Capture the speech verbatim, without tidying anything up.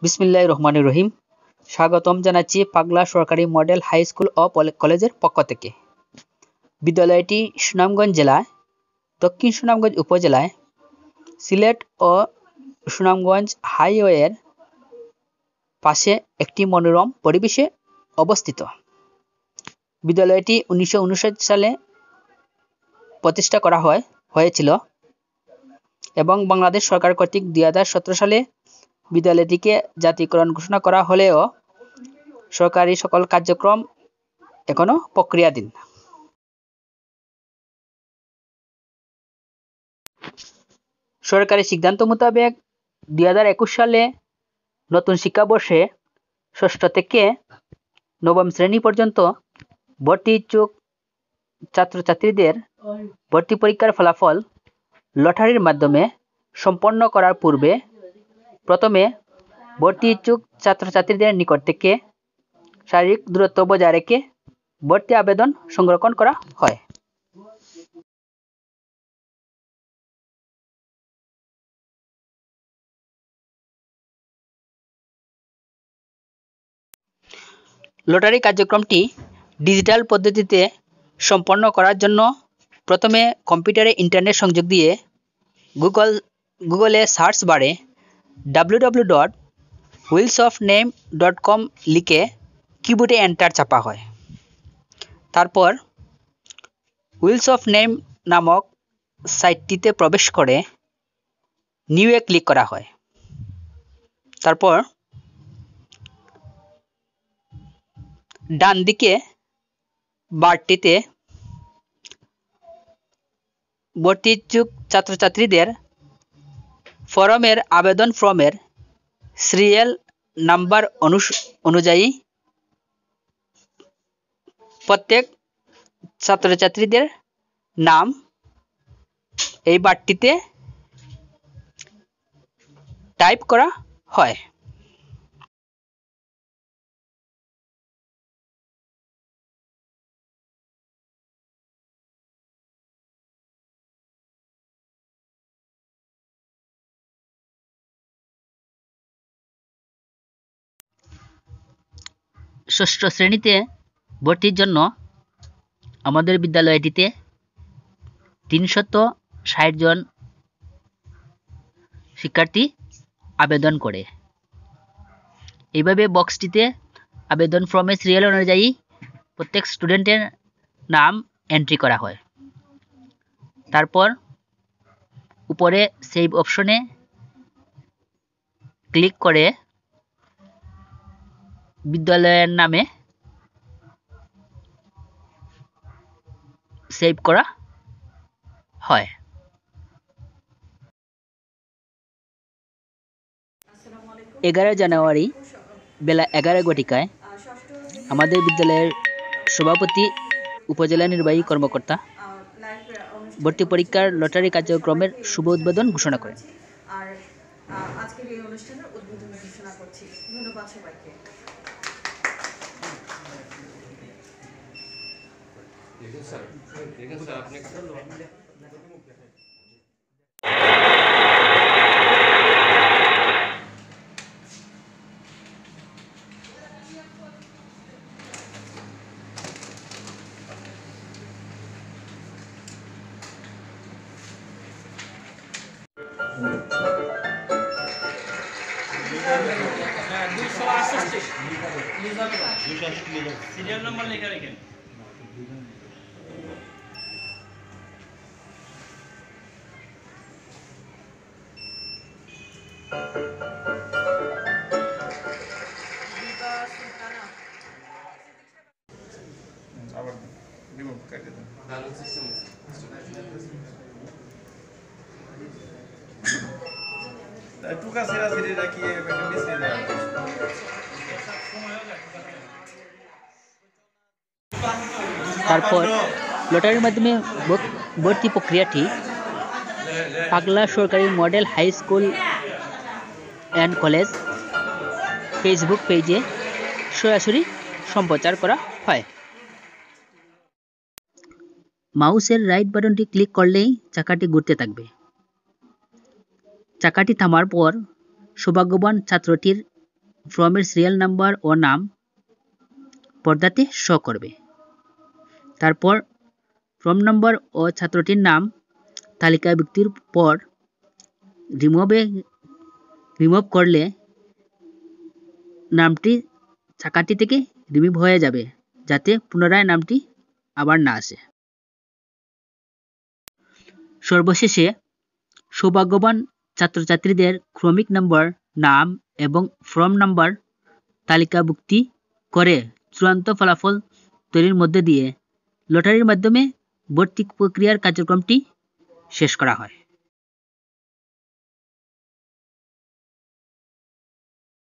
বিসমিল্লাহির রহমানির রহিম। স্বাগতম জানাচ্ছি পাগলা সরকারি মডেল হাই স্কুল ও কলেজের পক্ষ থেকে। বিদ্যালয়টি সুনামগঞ্জ জেলায় দক্ষিণ সুনামগঞ্জ উপজেলায় সিলেট ও সুনামগঞ্জ হাইওয়ের পাশে একটি মনোরম পরিবেশে অবস্থিত। বিদ্যালয়টি উনিশশো উনষাট সালে প্রতিষ্ঠা করা হয় হয়েছিল এবং বাংলাদেশ সরকার কর্তৃক দুই হাজার সতেরো সালে বিদ্যালয়টিকে জাতীয়করণ ঘোষণা করা হলেও সরকারি সকল কার্যক্রম এখনো প্রক্রিয়াধীন। সরকারি সিদ্ধান্ত মোতাবেক দুই হাজার একুশ সালে নতুন শিক্ষাবর্ষে ষষ্ঠ থেকে নবম শ্রেণী পর্যন্ত ভর্তি ইচ্ছুক ছাত্রছাত্রীদের ভর্তি পরীক্ষার ফলাফল লটারির মাধ্যমে সম্পন্ন করার পূর্বে প্রথমে ভর্তি ইচ্ছুক ছাত্রছাত্রীদের নিকট থেকে শারীরিক দূরত্ব বজায় রেখে ভর্তি আবেদন সংরক্ষণ করা হয়। লটারি কার্যক্রমটি ডিজিটাল পদ্ধতিতে সম্পন্ন করার জন্য প্রথমে কম্পিউটারে ইন্টারনেট সংযোগ দিয়ে গুগল গুগলে সার্চ বারে W W W dot wheels of name dot com লিখে কিবোর্ডে এন্টার চাপা হয়। তারপর হুইলস অফ নেম নামক সাইটটিতে প্রবেশ করে নিউয়ে ক্লিক করা হয়। তারপর ডান দিকে বারটিতে ভর্তি ইচ্ছুক ছাত্রছাত্রীদের ফরমের আবেদন ফর্মের সিরিয়াল নাম্বার অনুযায়ী প্রত্যেক ছাত্রছাত্রীদের নাম এই বারটিতে টাইপ করা হয়। ষষ্ঠ শ্রেণীতে ভর্তির জন্য আমাদের বিদ্যালয়টিতে তিনশত ষাট জন শিক্ষার্থী আবেদন করে। এইভাবে বক্সটিতে আবেদন ফর্মের সিরিয়াল অনুযায়ী প্রত্যেক স্টুডেন্টের নাম এন্ট্রি করা হয়। তারপর উপরে সেভ অপশনে ক্লিক করে বিদ্যালয়ের নামে সেভ করা হয়। এগারো জানুয়ারি বেলা এগারো ঘটিকায় আমাদের বিদ্যালয়ের সভাপতি উপজেলা নির্বাহী কর্মকর্তা ভর্তি পরীক্ষার লটারি কার্যক্রমের শুভ উদ্বোধন ঘোষণা করেন। আর আজকের এই অনুষ্ঠানের উদ্বোধন ঘোষণা করছি। ধন্যবাদ সবাইকে। স্যার ঠিক আছে স্যার আপনি সিরিয়াল নাম্বার লেখা রাখেন। আবার দিব কাটে দেন ডাউন সিস্টেম টুকা সেরা সেরা রাখিয়ে মেনু মিশিয়ে দেন। তারপর লটারির মাধ্যমে ভর্তি প্রক্রিয়াটি পাগলা সরকারি model high school and college Facebook পেজে সরাসরি সম্প্রচার করা হয়। মাউসের রাইট বাটনটি ক্লিক করলেই চাকাটি ঘুরতে থাকবে। চাকাটি থামার পর সৌভাগ্যবান ছাত্রটির ফর্মের সিরিয়াল নাম্বার ও নাম পর্দাতে শো করবে। তারপর ফর্ম নম্বর ও ছাত্রটির নাম তালিকাভুক্তির পর রিমুভে রিমুভ করলে নামটি চাকাটি থেকে রিমুভ হয়ে যাবে, যাতে পুনরায় নামটি আবার না আসে। সর্বশেষে সৌভাগ্যবান ছাত্রছাত্রীদের ক্রমিক নম্বর, নাম এবং ফর্ম নাম্বার তালিকাভুক্তি করে চূড়ান্ত ফলাফল তৈরির মধ্যে দিয়ে লটারির মাধ্যমে ভর্তি প্রক্রিয়ার কার্যক্রমটি শেষ করা হয়।